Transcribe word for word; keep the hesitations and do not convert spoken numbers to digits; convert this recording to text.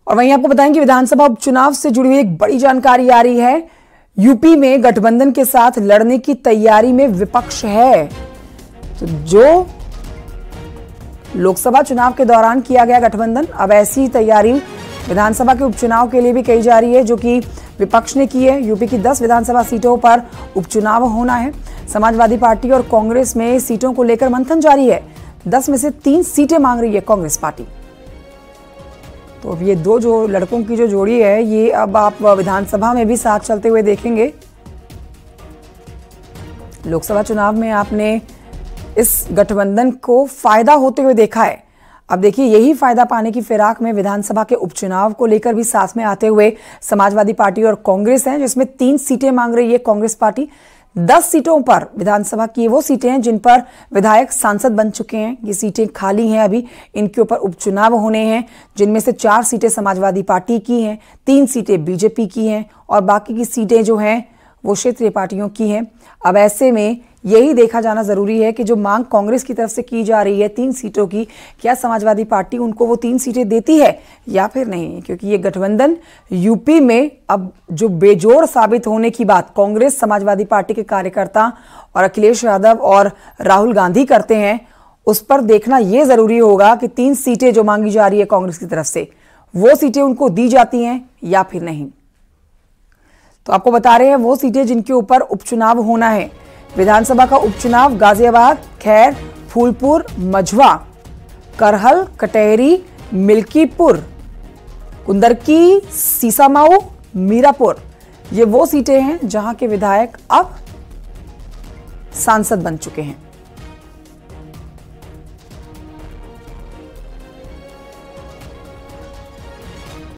और वहीं आपको बताएं कि विधानसभा उपचुनाव से जुड़ी हुई एक बड़ी जानकारी आ रही है। यूपी में गठबंधन के साथ लड़ने की तैयारी में विपक्ष है। तो जो लोकसभा चुनाव के दौरान किया गया गठबंधन, अब ऐसी तैयारी विधानसभा के उपचुनाव के लिए भी कही जा रही है, जो कि विपक्ष ने की है। यूपी की दस विधानसभा सीटों पर उपचुनाव होना है। समाजवादी पार्टी और कांग्रेस में सीटों को लेकर मंथन जारी है। दस में से तीन सीटें मांग रही है कांग्रेस पार्टी। तो अब ये दो जो लड़कों की जो जोड़ी है, ये अब आप विधानसभा में भी साथ चलते हुए देखेंगे। लोकसभा चुनाव में आपने इस गठबंधन को फायदा होते हुए देखा है। अब देखिए, यही फायदा पाने की फिराक में विधानसभा के उपचुनाव को लेकर भी साथ में आते हुए समाजवादी पार्टी और कांग्रेस हैं, जिसमें तीन सीटें मांग रही है कांग्रेस पार्टी। दस सीटों पर विधानसभा की वो सीटें हैं जिन पर विधायक सांसद बन चुके हैं। ये सीटें खाली हैं, अभी इनके ऊपर उपचुनाव होने हैं, जिनमें से चार सीटें समाजवादी पार्टी की हैं, तीन सीटें बीजेपी की हैं और बाकी की सीटें जो हैं वो क्षेत्रीय पार्टियों की हैं। अब ऐसे में यही देखा जाना जरूरी है कि जो मांग कांग्रेस की तरफ से की जा रही है तीन सीटों की, क्या समाजवादी पार्टी उनको वो तीन सीटें देती है या फिर नहीं, क्योंकि ये गठबंधन यूपी में अब जो बेजोड़ साबित होने की बात कांग्रेस, समाजवादी पार्टी के कार्यकर्ता और अखिलेश यादव और राहुल गांधी करते हैं, उस पर देखना यह जरूरी होगा कि तीन सीटें जो मांगी जा रही है कांग्रेस की तरफ से, वो सीटें उनको दी जाती हैं या फिर नहीं। तो आपको बता रहे हैं वो सीटें जिनके ऊपर उपचुनाव होना है। विधानसभा का उपचुनाव गाजियाबाद, खैर, फूलपुर, मझवा, करहल, कटेहरी, मिल्कीपुर, कुंदरकी, सीसामाऊ, मीरापुर, ये वो सीटें हैं जहां के विधायक अब सांसद बन चुके हैं।